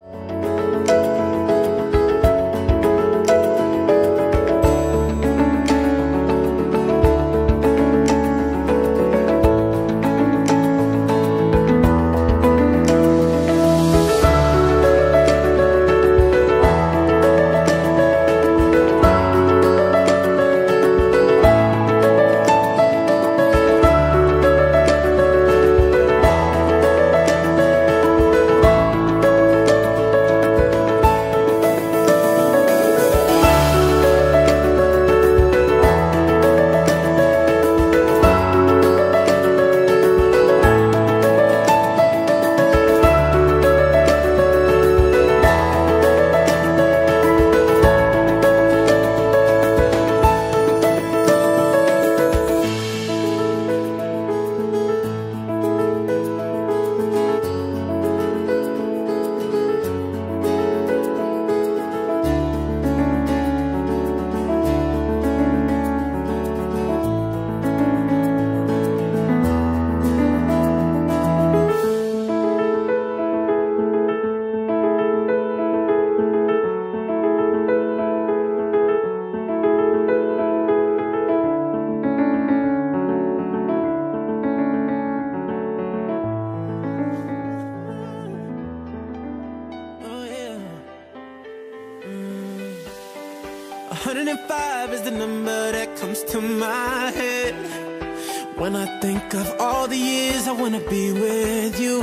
105 is the number that comes to my head when I think of all the years I wanna be with you.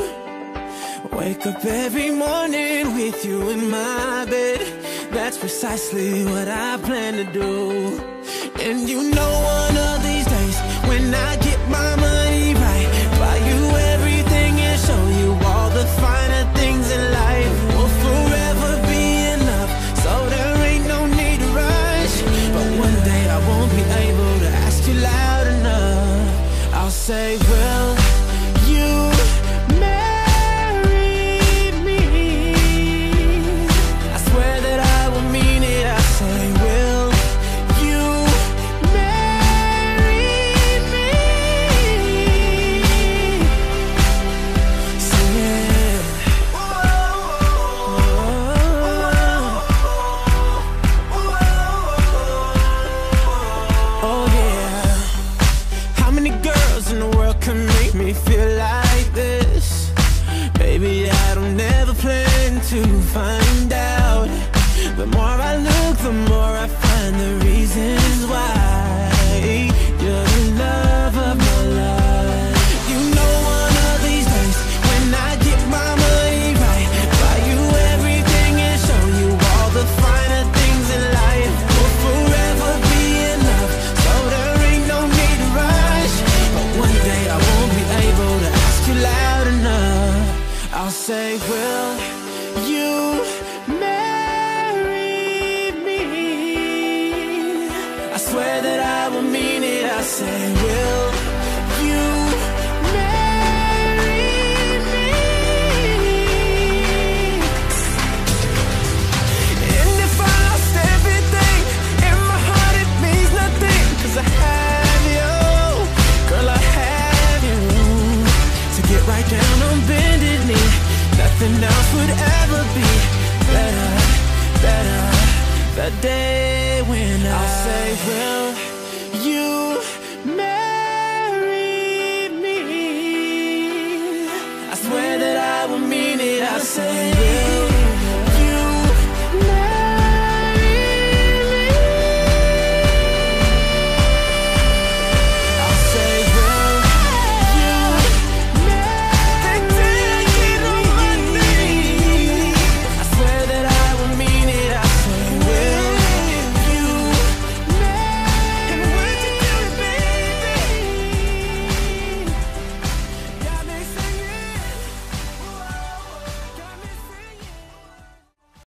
Wake up every morning with you in my bed. That's precisely what I plan to do. And you know one of these days, when I get my money right, buy you everything and show you all the finer things in life. Will forever be enough, so there ain't no need to rush. But one day I won't be able to ask you loud enough. I'll say, will you marry me? I swear that I will mean it. I say, will you marry me? Sing it. Oh yeah. How many girls in the world can make me feel like this? Baby, I don't ever plan to find out. The more I look, the more I find the reasons why you're the love of my life. You know one of these days, when I get my money right, buy you everything and show you all the finer things in life. Will forever be enough, so there ain't no need to rush. But one day I won't be able to ask you loud enough. I'll say, will you marry me? I swear that I will mean it. I say, will you marry me? And if I lost everything in my heart, it means nothing, 'cause I have you, girl, I have you. To get right down on bended knee, nothing else would ever be better, better. The day when I'll say, will you marry me? I swear that I will mean it. I say,